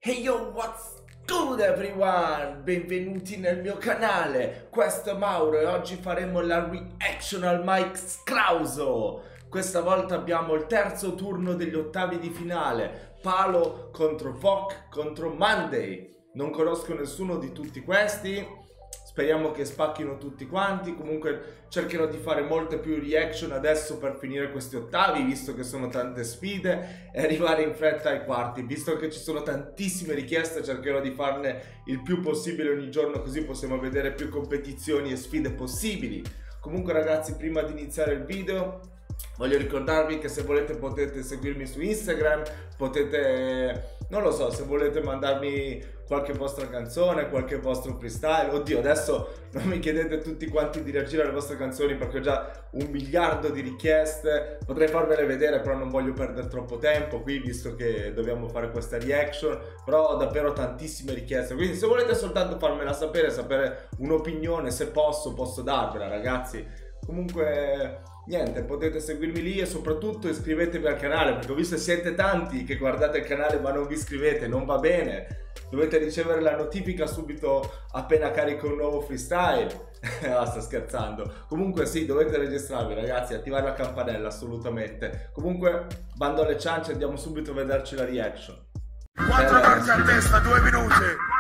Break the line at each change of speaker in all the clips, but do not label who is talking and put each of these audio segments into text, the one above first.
Hey yo, what's good everyone? Benvenuti nel mio canale, questo è Mauro e oggi faremo la reaction al Mike Scrauso. Questa volta abbiamo il terzo turno degli ottavi di finale, Palo contro Vok contro Monday. Non conosco nessuno di tutti questi, speriamo che spacchino tutti quanti. Comunque cercherò di fare molte più reaction adesso per finire questi ottavi, visto che sono tante sfide, e arrivare in fretta ai quarti. Visto che ci sono tantissime richieste, cercherò di farne il più possibile ogni giorno, così possiamo vedere più competizioni e sfide possibili. Comunque ragazzi, prima di iniziare il video voglio ricordarvi che se volete potete seguirmi su Instagram, potete, non lo so, se volete mandarmi qualche vostra canzone, qualche vostro freestyle. Oddio, adesso non mi chiedete tutti quanti di reagire alle vostre canzoni perché ho già 1 miliardo di richieste. Potrei farvele vedere, però non voglio perdere troppo tempo qui, visto che dobbiamo fare questa reaction. Però ho davvero tantissime richieste, quindi se volete soltanto farmela sapere, sapere un'opinione, se posso darvela ragazzi. Comunque niente, potete seguirmi lì e soprattutto iscrivetevi al canale, perché ho visto che siete tanti che guardate il canale ma non vi iscrivete, non va bene. Dovete ricevere la notifica subito appena carico un nuovo freestyle. No, sto scherzando. Comunque sì, dovete registrarvi ragazzi, attivare la campanella assolutamente. Comunque bando alle ciance, andiamo subito a vederci la reaction.
4 corti a testa, 2 minuti.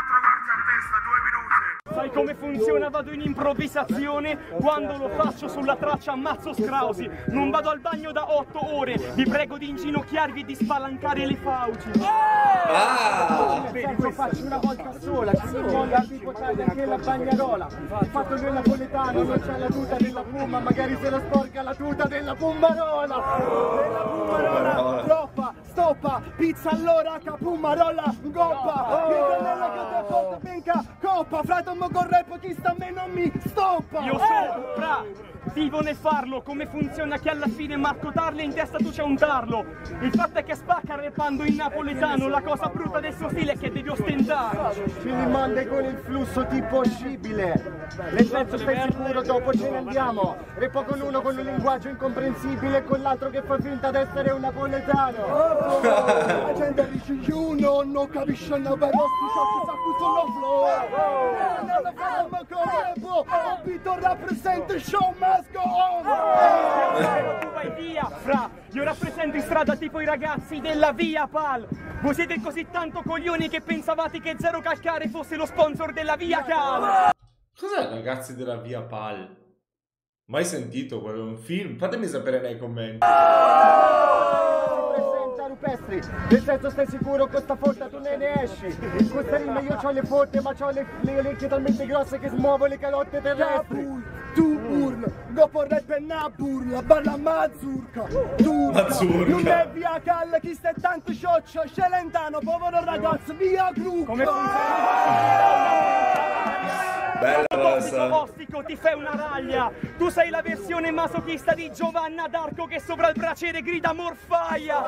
Sai come funziona? Vado in improvvisazione, quando lo faccio sulla traccia ammazzo Scrausi. Non vado al bagno da 8 ore, vi prego di inginocchiarvi e di spalancare le fauci.
Lo faccio una volta sola, ci sono tipo c'è anche la bagnarola. Il fatto che il napoletano non c'è la tuta della puma, magari se la sporca la tuta della pummarola. Della pummarola, troppa, stoppa, pizza all'ora, capumarola, goppa. Il granella che te porta finca, coppa, frato mo con rap chi sta a me non mi stoppa.
Io sono fra, vivo nel farlo, come funziona che alla fine Marco Tarli in testa tu c'è un tarlo. Il fatto è che spacca rappando in napoletano, la cosa brutta del suo stile è che devi ostentare.
Ci rimanda con il flusso tipo scibile. Nel senso stai sicuro, dopo ce ne andiamo. Repo con uno con un linguaggio incomprensibile e con l'altro che fa finta di essere un napoletano. La gente dice uno non capisce una però sti shot sa questo flow. Non fanno come può, ho vinto rappresenta show must go on.
Tu vai via, fra, io rappresento in strada tipo i ragazzi della Via Pal. Voi siete così tanto coglioni che pensavate che Zero Calcare fosse lo sponsor della Via Cal.
Cos'è ragazzi della Via Pal? Mai sentito quello? È un film? Fatemi sapere nei commenti.
Rupestri, nel senso stai sicuro con sta forza tu ne esci. In questa rima io c'ho le forte ma c'ho le orecchie talmente grosse che smuovo le calotte terrestri. Tu urla, dopo rap è una burla, balla mazzurca.
Mazzurca.
Non è Via Cal, chi stai tanto scioccia, Celentano, povero ragazzo, via Gru.
Come funziona?
Bella questa.
Ostico, ti fai una raglia. Tu sei la versione masochista di Giovanna d'Arco che sopra il braciere grida morfaia.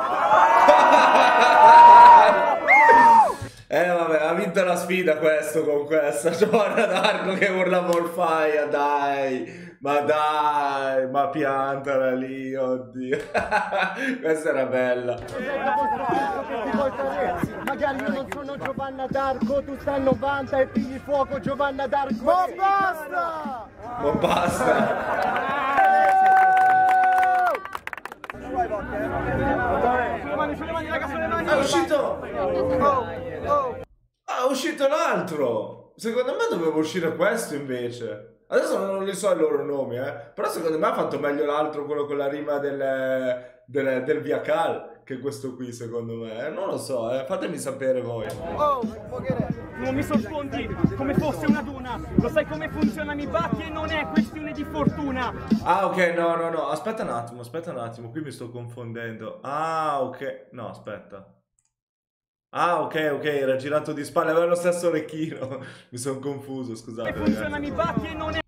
Vabbè, ha vinto la sfida questo con questa Giovanna d'Arco che urla morfaia, dai. Ma dai, ma piantala lì, oddio. Questa era bella.
Magari io non sono Giovanna d'Arco, tu stai al 90 e pigli fuoco Giovanna d'Arco. Ma basta!
Ma basta.
Sulle mani, raga, sulle mani.
È uscito. Ah, è uscito l'altro. Secondo me doveva uscire questo invece. Adesso non li so i loro nomi, però secondo me ha fatto meglio l'altro, quello con la rima del Via Cal, che questo qui secondo me. Non lo so, fatemi sapere voi.
Non mi sorfondi come fosse una duna. Lo sai come funziona, mi batti e non è questione di fortuna.
Ah ok, no, aspetta un attimo, qui mi sto confondendo. Ah ok, no aspetta. Ah ok, era girato di spalle, aveva lo stesso orecchino. Mi sono confuso, scusate
Come funziona, mi batti e non è.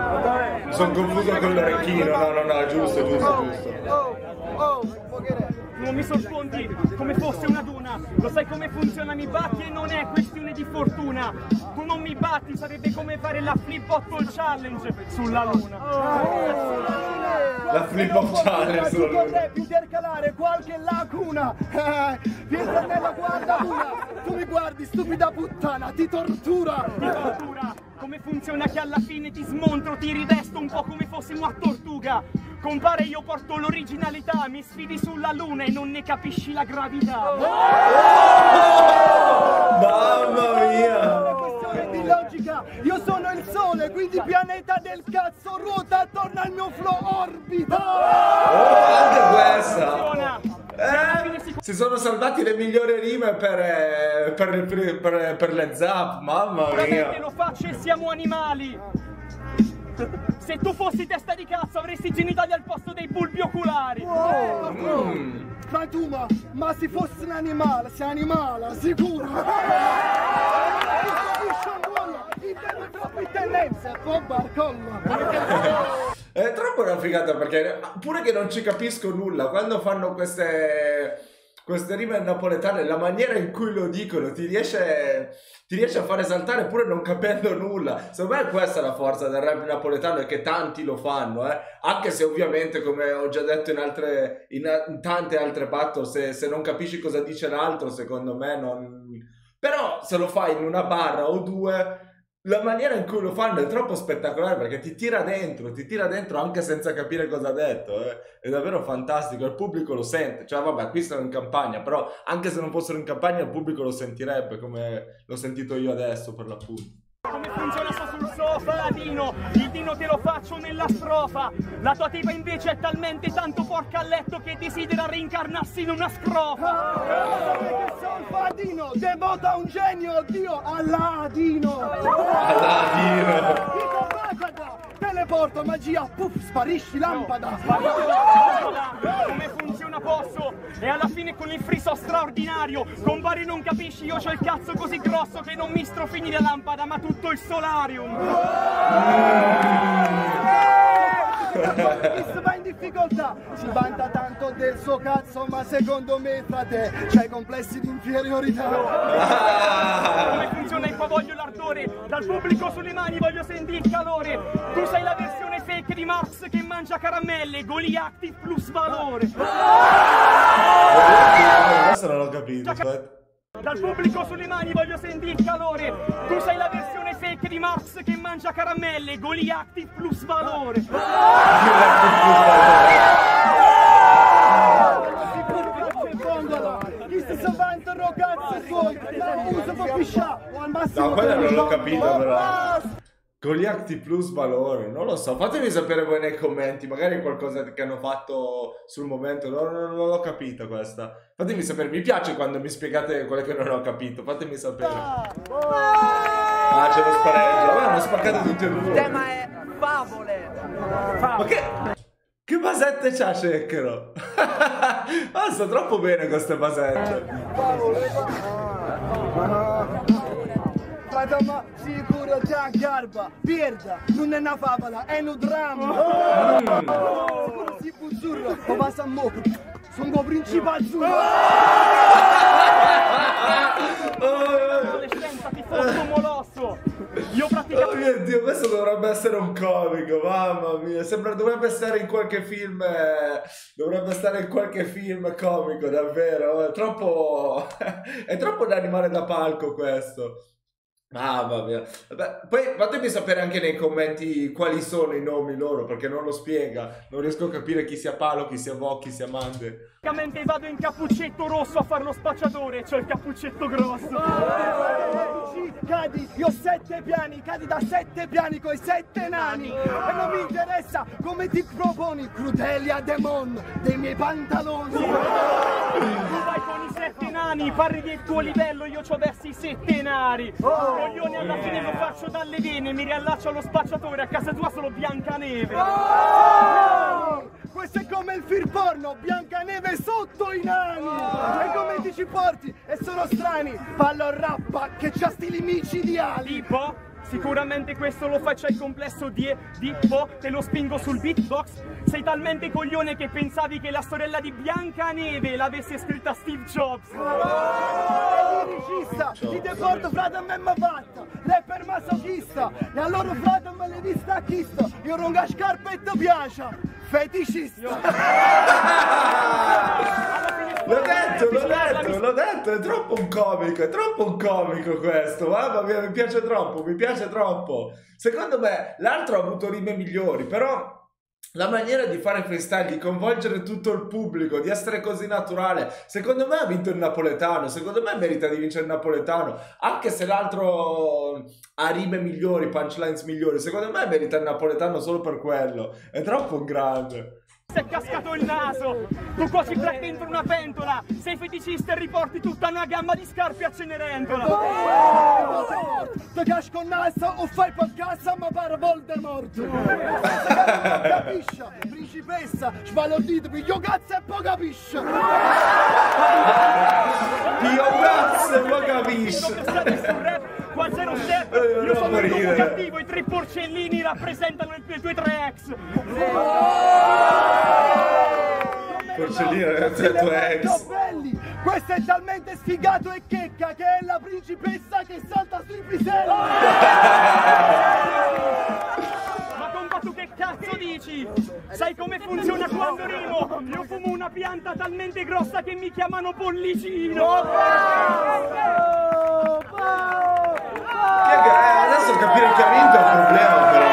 Mi sono confuso con l'orecchino, no, giusto.
non mi sorfondi come fosse una duna. Lo sai come funziona, mi batti e non è questione di fortuna. Tu non mi batti, sarebbe come fare la flip bottle challenge sulla luna.
La flip bottle challenge sulla luna.
Vorrei intercalare qualche lacuna. Pietra nella guardatura. Tu mi guardi, stupida puttana, ti tortura.
Ti tortura. Come funziona che alla fine ti smontro, ti rivesto un po' come fossi una tortuga. Compare, io porto l'originalità, mi sfidi sulla luna e non ne capisci la gravità.
Mamma mia!
È questione di logica, io sono il sole, quindi pianeta del cazzo, ruota attorno al mio flow orbita.
Anche questa!
Funziona.
Si sono salvati le migliori rime per le zap, mamma mia!
Veramente lo faccio e siamo animali. Se tu fossi testa di cazzo avresti i genitali al posto dei bulbi oculari.
Fatuma, ma se fosse un animale, sei animale, sicuro. Intendo troppo in tendenza, po' barcollo.
È troppo una figata perché pure che non ci capisco nulla, quando fanno queste rime napoletane, la maniera in cui lo dicono ti riesce a fare saltare pure non capendo nulla. Secondo me questa è la forza del rap napoletano e che tanti lo fanno, anche se ovviamente, come ho già detto in tante altre battle, se non capisci cosa dice l'altro, secondo me non... Però se lo fai in una barra o due, la maniera in cui lo fanno è troppo spettacolare perché ti tira dentro anche senza capire cosa ha detto, è davvero fantastico, il pubblico lo sente, cioè vabbè, qui sono in campagna, però anche se non fossero in campagna il pubblico lo sentirebbe come l'ho sentito io adesso per l'appunto.
Come funziona sto sul sofa, Dino? Il Dino te lo faccio nella strofa. La tua tipa invece è talmente tanto porca a letto che desidera reincarnarsi in una scrofa.
Perché sono Fadino, devota un genio, Dio, Alladino. Teleporto, magia, puff, sparisci lampada.
Come funziona posso? E alla fine con il friso straordinario, con vari non capisci, io c'ho il cazzo così grosso che non mi strofini la lampada ma tutto il solarium.
Chi si va in difficoltà si vanta tanto del suo cazzo, ma secondo me fra te c'hai complessi di inferiorità.
Come funziona e qua voglio l'ardore, dal pubblico sulle mani voglio sentire il calore. Tu sei la versione fake di Marx che mangia caramelle, Goliactive plus valore.
Questo non l'ho capito, aspetta.
Dal pubblico sulle mani voglio sentire il calore. Tu sei la versione fake di Marx che mangia caramelle, Goliactive plus valore.
Chi si salvanta cazzo suoi, ma uso per pisciare o al massimo.
No, quello non l'ho capito però. Goliactive plus valore, non lo so, fatemi sapere voi nei commenti, magari qualcosa che hanno fatto sul momento, non l'ho capita questa. Fatemi sapere, mi piace quando mi spiegate quelle che non ho capito, fatemi sapere. Ah, c'è lo spareggio, vabbè, hanno spaccato tutti e due.
Il tema è favole.
Ma che basette c'ha Ceccaro? Ah, sta troppo bene queste basette.
Ma sicuro già garba, perda, non è una favola, è un dramma. Sicuro si buzzurro, ma va a mocco, sono un principe azzurro.
Adolescenza ti foto molosso. Io praticamente...
Oh mio Dio, questo dovrebbe essere un comico, mamma mia, dovrebbe stare in qualche film, comico, davvero, è troppo un animale da palco questo. Mamma mia. Vabbè, poi fatemi sapere anche nei commenti quali sono i nomi loro, perché non lo spiega, non riesco a capire chi sia Palo, chi sia Vo, chi sia Mande.
Praticamente vado in cappuccetto rosso a fare lo spacciatore, c'ho il cappuccetto grosso.
Cadi, io ho 7 piani, cadi da 7 piani coi 7 nani. E non mi interessa come ti proponi, Crudelia Demon dei miei pantaloni.
Tu vai con i 7 nani, parli del tuo livello, io c'ho versi i 7 nari. Coglione, alla fine lo faccio dalle vene, mi riallaccio allo spacciatore, a casa tua solo Biancaneve.
Questo è come il film porno, Biancaneve sotto i nani. E come ti ci porti? E sono strani, fallo rappa che c'ha stili micidiali.
Tipo? Sicuramente questo lo faccia il complesso di te lo spingo sul beatbox. Sei talmente coglione che pensavi che la sorella di Biancaneve l'avesse scritta Steve Jobs.
Liricista, ti deporto frate a me m'ha fatta, rapper masochista, e allora frate me le distacchista, io non ho scarpe e ti piace, feticista.
L'ho detto, è troppo un comico questo, mamma mia, mi piace troppo. Secondo me l'altro ha avuto rime migliori, però la maniera di fare freestyle, di coinvolgere tutto il pubblico, di essere così naturale, secondo me ha vinto il napoletano, secondo me merita di vincere il napoletano, anche se l'altro ha rime migliori, punchlines migliori, secondo me merita il napoletano solo per quello, è troppo grande.
Si è cascato il naso, tu quasi black dentro una pentola, sei feticista e riporti tutta una gamma di scarpe a Cenerentola.
Ti casco il naso o fai podcast ma pare Voldemort. Capisci? Principessa, sbalordito, piglio cazzo e poi capisci.
Io cazzo e poi capisci.
Qua zero step, io sono il topo cattivo, i tre porcellini rappresentano le tue 3 ex.
Porcellino, ragazzi, è tuo ex.
Belli. Questo è talmente sfigato e checca che è la principessa che salta sui piselli.
Ma compa, tu che cazzo dici? Sai come funziona quando rimo? Io fumo una pianta talmente grossa che mi chiamano pollicino.
Adesso capire che ha vinto è un problema, però.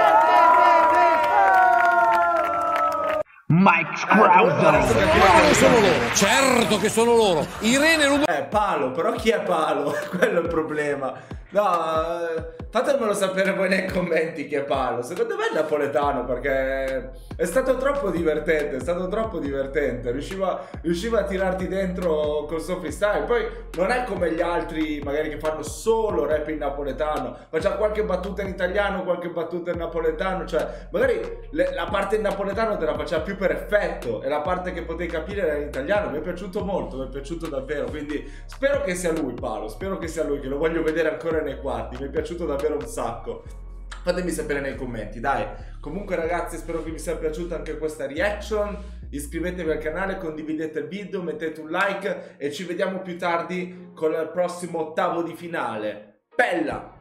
Mike Scrauser.
Sono loro, certo che sono loro. Irene Rubo.
Palo, però chi è Palo? Quello è il problema. No, fatemelo sapere voi nei commenti chi è Palo. Secondo me è napoletano, perché è stato troppo divertente, riusciva a tirarti dentro col suo freestyle. Poi non è come gli altri magari che fanno solo rap in napoletano, faccia qualche battuta in italiano, qualche battuta in napoletano, cioè magari la parte in napoletano te la faceva più per effetto e la parte che potevi capire era in italiano. Mi è piaciuto molto, mi è piaciuto davvero, quindi spero che sia lui Palo, spero che sia lui, che lo voglio vedere ancora nei quarti, mi è piaciuto davvero un sacco. Fatemi sapere nei commenti, dai. Comunque ragazzi, spero che vi sia piaciuta anche questa reaction. Iscrivetevi al canale, condividete il video, mettete un like e ci vediamo più tardi con il prossimo ottavo di finale. Bella!